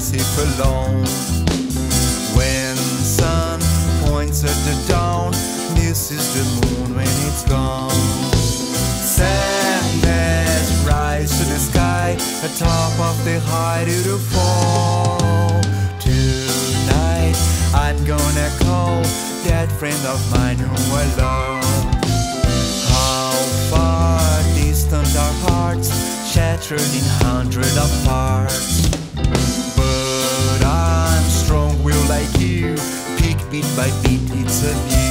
myself alone. When sun points at the dawn, this is the moon when it's gone. Sadness rise to the sky, atop of the high to the fall. Tonight I'm gonna call that friend of mine whom I love. How far distant our hearts, shattered in hundreds of parts. But I'm strong-willed like you, pick beat by beat, it's a new.